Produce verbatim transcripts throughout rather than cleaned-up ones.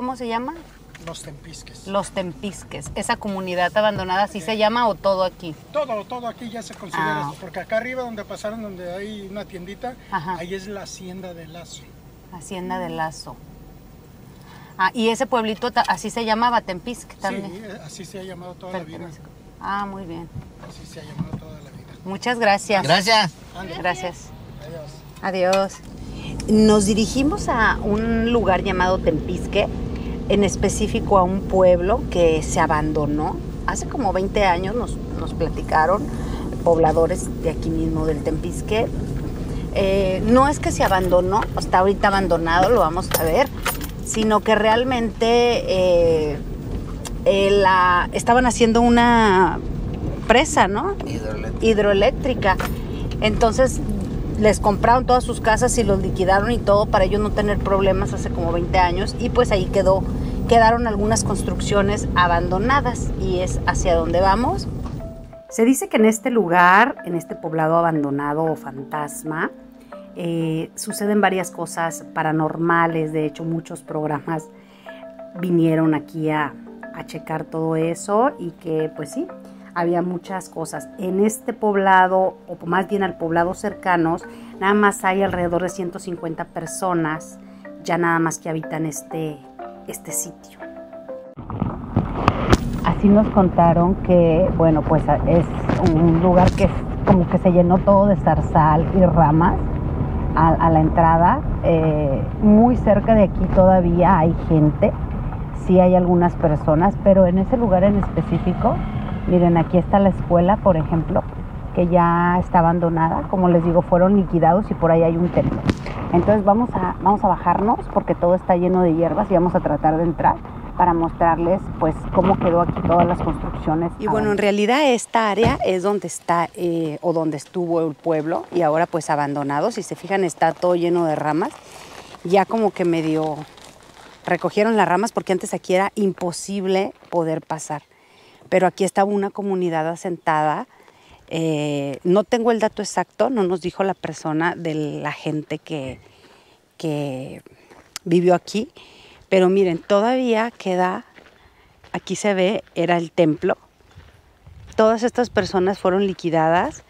¿cómo se llama? Los Tempisques. Los Tempisques. ¿Esa comunidad abandonada así se llama o todo aquí? Todo, todo aquí ya se considera Ah. eso, porque acá arriba donde pasaron, donde hay una tiendita, Ajá. ahí es la Hacienda de Lazo. Hacienda de Lazo. Ah, y ese pueblito ta- así se llamaba, Tempisque también. Sí, así se ha llamado toda la vida. Ah, muy bien. Así se ha llamado toda la vida. Muchas gracias. Gracias. Gracias. Adiós. Adiós. Nos dirigimos a un lugar llamado Tempisque, en específico a un pueblo que se abandonó. Hace como veinte años nos, nos platicaron pobladores de aquí mismo del Tempisque. Eh, no es que se abandonó, está ahorita abandonado, lo vamos a ver, sino que realmente eh, eh, la, estaban haciendo una presa, ¿no? Hidroeléctrica. Hidroeléctrica. Entonces les compraron todas sus casas y los liquidaron y todo para ellos no tener problemas hace como veinte años, y pues ahí quedó, quedaron algunas construcciones abandonadas y es hacia donde vamos. Se dice que en este lugar, en este poblado abandonado o fantasma, eh, suceden varias cosas paranormales. De hecho, muchos programas vinieron aquí a, a checar todo eso, y que pues sí, había muchas cosas. En este poblado, o más bien al poblado cercanos, nada más hay alrededor de ciento cincuenta personas, ya nada más que habitan este, este sitio. Así nos contaron que, bueno, pues es un lugar que como que se llenó todo de zarzal y ramas a, a la entrada. Eh, muy cerca de aquí todavía hay gente, sí hay algunas personas, pero en ese lugar en específico, miren, aquí está la escuela, por ejemplo, que ya está abandonada. Como les digo, fueron liquidados y por ahí hay un templo. Entonces vamos a, vamos a bajarnos porque todo está lleno de hierbas y vamos a tratar de entrar para mostrarles pues cómo quedó aquí todas las construcciones. Y bueno, en realidad esta área es donde está eh, o donde estuvo el pueblo, y ahora pues abandonado. Si se fijan, está todo lleno de ramas. Ya como que medio recogieron las ramas porque antes aquí era imposible poder pasar. Pero aquí estaba una comunidad asentada. Eh, no tengo el dato exacto, no nos dijo la persona de la gente que, que vivió aquí. Pero miren, todavía queda, aquí se ve, era el templo. Todas estas personas fueron liquidadas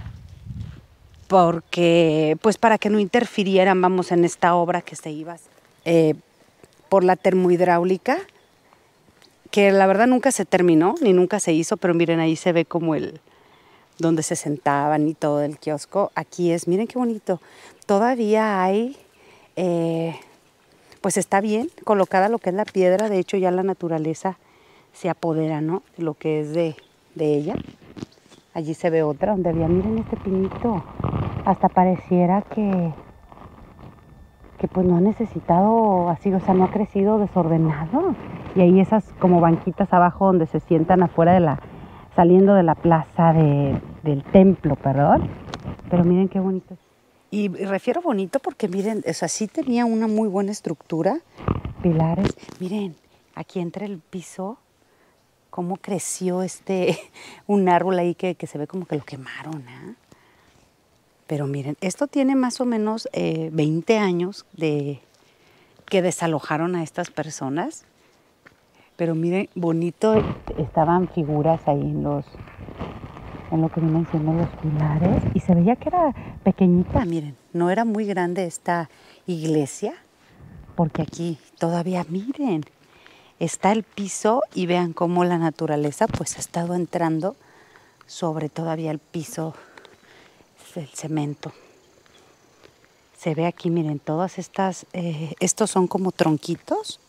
porque, pues para que no interfirieran, vamos, en esta obra que se iba eh, por la termohidráulica, que la verdad nunca se terminó, ni nunca se hizo, pero miren, ahí se ve como el, donde se sentaban y todo el kiosco. Aquí es, miren qué bonito, todavía hay... Eh, pues está bien colocada lo que es la piedra. De hecho ya la naturaleza se apodera, ¿no?, de lo que es de, de ella. Allí se ve otra donde había, miren este pinito, hasta pareciera que, que pues no ha necesitado así, o sea, no ha crecido desordenado. Y ahí esas como banquitas abajo donde se sientan afuera de la, saliendo de la plaza de, del templo, perdón. Pero miren qué bonito. Y refiero bonito porque miren, o sea, sí tenía una muy buena estructura, pilares. Miren, aquí entre el piso, cómo creció este, un árbol ahí que, que se ve como que lo quemaron, ¿eh? Pero miren, esto tiene más o menos eh, veinte años de que desalojaron a estas personas. Pero miren, bonito, estaban figuras ahí en los... en lo que vienen siendo los pilares, y se veía que era pequeñita, miren, no era muy grande esta iglesia, porque aquí todavía, miren, está el piso y vean cómo la naturaleza pues ha estado entrando sobre todavía el piso del cemento. Se ve aquí, miren, todas estas, eh, estos son como tronquitos,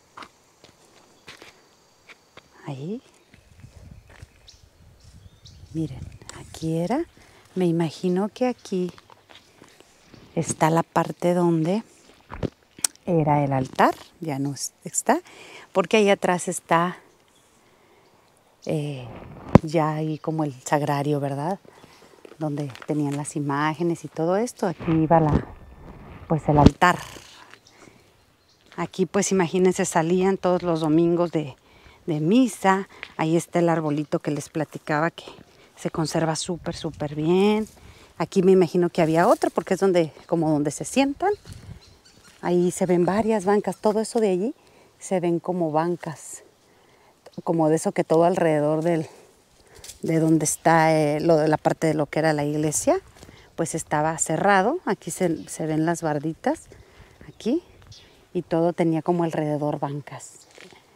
ahí. Miren, aquí era, me imagino que aquí está la parte donde era el altar, ya no está, porque ahí atrás está eh, ya ahí como el sagrario, ¿verdad? Donde tenían las imágenes y todo esto. Aquí iba la, pues el altar. Aquí pues imagínense, salían todos los domingos de, de misa. Ahí está el arbolito que les platicaba que se conserva súper, súper bien. Aquí me imagino que había otro porque es donde, como donde se sientan. Ahí se ven varias bancas. Todo eso de allí se ven como bancas, como de eso que todo alrededor del, de donde está eh, lo de la parte de lo que era la iglesia, pues estaba cerrado. Aquí se, se ven las barditas, aquí, y todo tenía como alrededor bancas.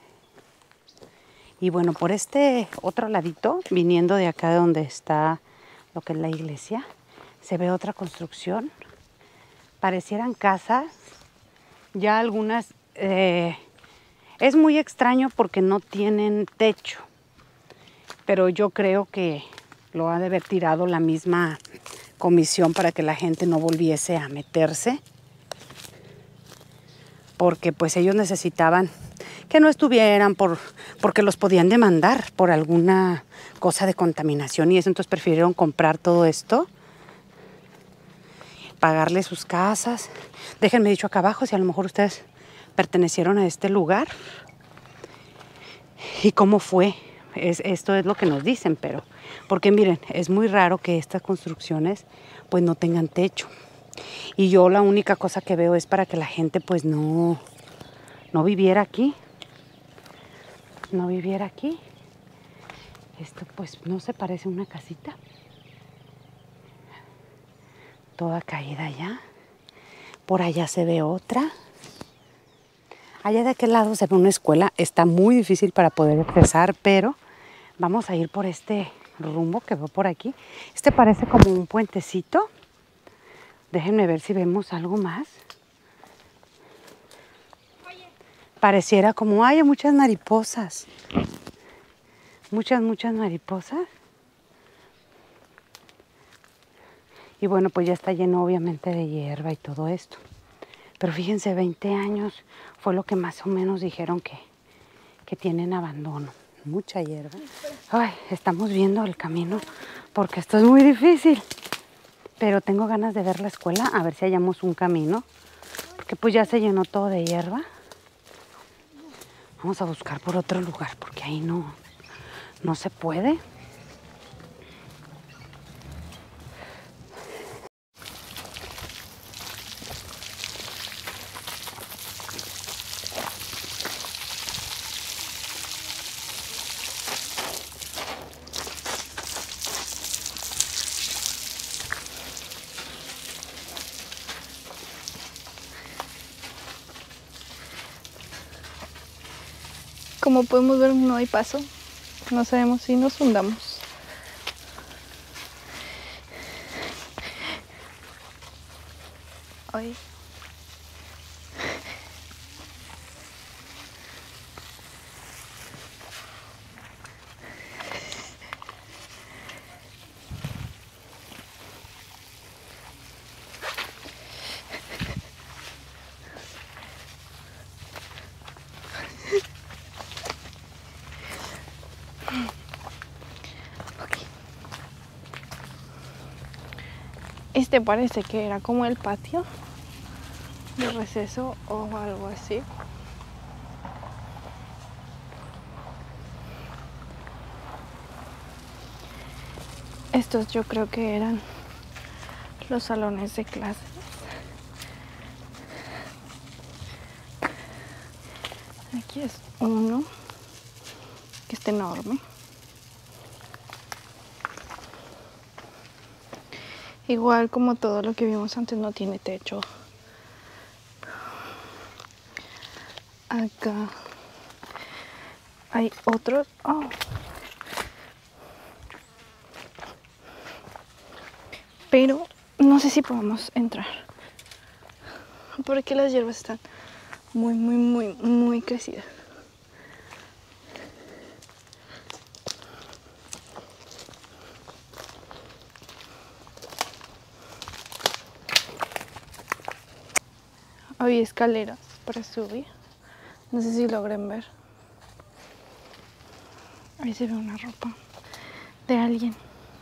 Y bueno, por este otro ladito, viniendo de acá de donde está lo que es la iglesia, se ve otra construcción. Parecieran casas, ya algunas... Eh, es muy extraño porque no tienen techo, pero yo creo que lo ha de haber tirado la misma comisión para que la gente no volviese a meterse, porque pues ellos necesitaban que no estuvieran por, porque los podían demandar por alguna cosa de contaminación y eso, entonces prefirieron comprar todo esto, pagarle sus casas. Déjenme dicho acá abajo si a lo mejor ustedes pertenecieron a este lugar y cómo fue. Es, esto es lo que nos dicen, pero porque miren, es muy raro que estas construcciones pues no tengan techo. Y yo la única cosa que veo es para que la gente pues no, no viviera aquí. No viviera aquí. Esto pues no se parece a una casita. Toda caída allá. Por allá se ve otra. Allá de aquel lado se ve una escuela. Está muy difícil para poder accesar, pero vamos a ir por este rumbo que veo por aquí. Este parece como un puentecito. Déjenme ver si vemos algo más. Pareciera como hay muchas mariposas. Muchas, muchas mariposas. Y bueno, pues ya está lleno obviamente de hierba y todo esto. Pero fíjense, veinte años fue lo que más o menos dijeron que, que tienen abandono. Mucha hierba. Ay, estamos viendo el camino porque esto es muy difícil. Pero tengo ganas de ver la escuela, a ver si hallamos un camino. Porque pues ya se llenó todo de hierba. Vamos a buscar por otro lugar porque ahí no, no se puede. Como podemos ver, no hay paso. No sabemos si nos hundamos. Ay. Este parece que era como el patio de receso o algo así. Estos yo creo que eran los salones de clases. Aquí es uno que está enorme. Igual como todo lo que vimos antes, no tiene techo. Acá hay otros. Oh. Pero no sé si podemos entrar porque las hierbas están muy, muy, muy, muy crecidas. Hay escaleras para subir. No sé si logren ver. Ahí se ve una ropa de alguien.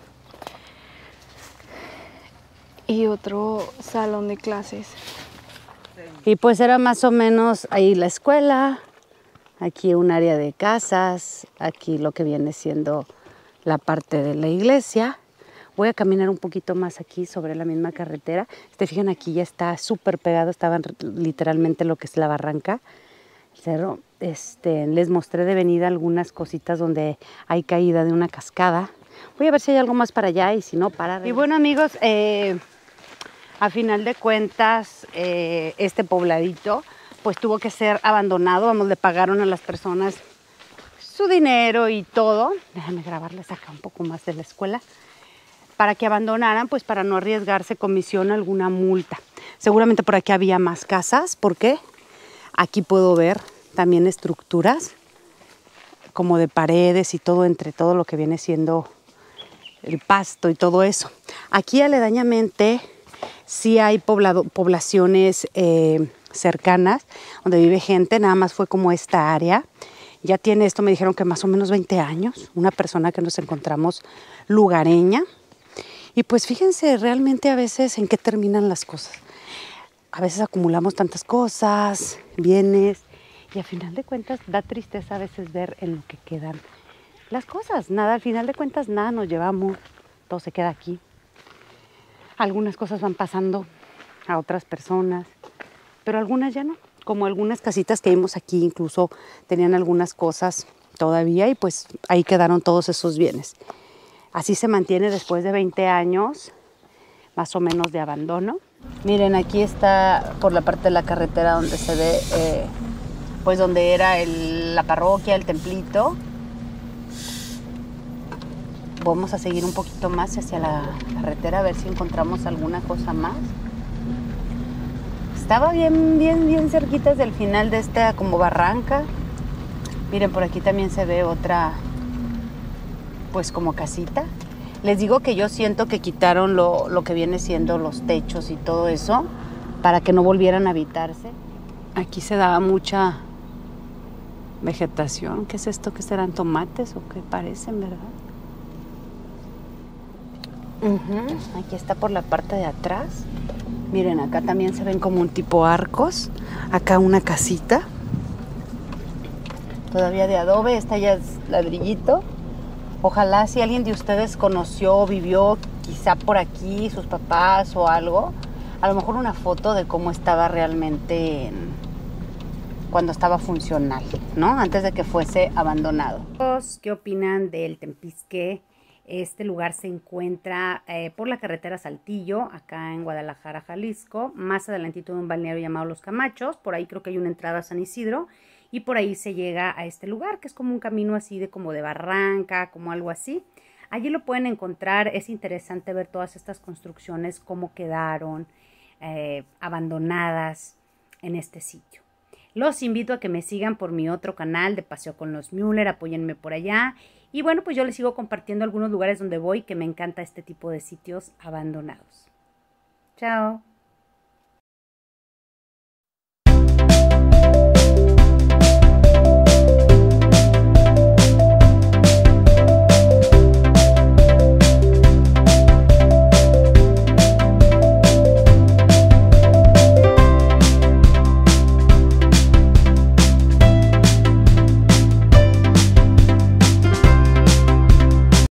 Y otro salón de clases. Y pues era más o menos ahí la escuela, aquí un área de casas, aquí lo que viene siendo la parte de la iglesia. Voy a caminar un poquito más aquí sobre la misma carretera. Este, fijan, aquí ya está súper pegado, estaban literalmente lo que es la barranca, el cerro. este, les mostré de venida algunas cositas donde hay caída de una cascada. Voy a ver si hay algo más para allá y si no, para. Y bueno, amigos, eh, a final de cuentas, eh, este pobladito pues tuvo que ser abandonado. Vamos, le pagaron a las personas su dinero y todo. Déjame grabarles acá un poco más de la escuela. Para que abandonaran, pues para no arriesgarse comisión alguna multa. Seguramente por aquí había más casas, porque aquí puedo ver también estructuras como de paredes y todo, entre todo lo que viene siendo el pasto y todo eso. Aquí aledañamente sí hay poblado, poblaciones eh, cercanas donde vive gente, nada más fue como esta área. Ya tiene esto, me dijeron que más o menos veinte años, una persona que nos encontramos lugareña. Y pues fíjense realmente a veces en qué terminan las cosas. A veces acumulamos tantas cosas, bienes, y al final de cuentas da tristeza a veces ver en lo que quedan las cosas. Nada, al final de cuentas nada nos llevamos, todo se queda aquí. Algunas cosas van pasando a otras personas, pero algunas ya no. Como algunas casitas que vimos aquí, incluso tenían algunas cosas todavía y pues ahí quedaron todos esos bienes. Así se mantiene después de veinte años, más o menos, de abandono. Miren, aquí está por la parte de la carretera donde se ve, eh, pues donde era el, la parroquia, el templito. Vamos a seguir un poquito más hacia la carretera a ver si encontramos alguna cosa más. Estaba bien, bien, bien cerquitas del final de esta como barranca. Miren, por aquí también se ve otra, pues como casita. Les digo que yo siento que quitaron lo, lo que viene siendo los techos y todo eso para que no volvieran a habitarse. Aquí se daba mucha vegetación. ¿Qué es esto? ¿Qué serán tomates o qué parecen, verdad? Uh-huh. Aquí está por la parte de atrás. Miren, acá también se ven como un tipo arcos. Acá una casita. Todavía de adobe, esta ya es ladrillito. Ojalá si alguien de ustedes conoció, vivió quizá por aquí, sus papás o algo, a lo mejor una foto de cómo estaba realmente en, cuando estaba funcional, ¿no? Antes de que fuese abandonado. ¿Qué opinan del Tempisque? Este lugar se encuentra eh, por la carretera Saltillo, acá en Guadalajara, Jalisco, más adelantito de un balneario llamado Los Camachos. Por ahí creo que hay una entrada a San Isidro. Y por ahí se llega a este lugar, que es como un camino así de como de barranca, como algo así. Allí lo pueden encontrar. Es interesante ver todas estas construcciones, cómo quedaron eh, abandonadas en este sitio. Los invito a que me sigan por mi otro canal de Paseo con los Müller. Apóyenme por allá. Y bueno, pues yo les sigo compartiendo algunos lugares donde voy, que me encanta este tipo de sitios abandonados. Chao.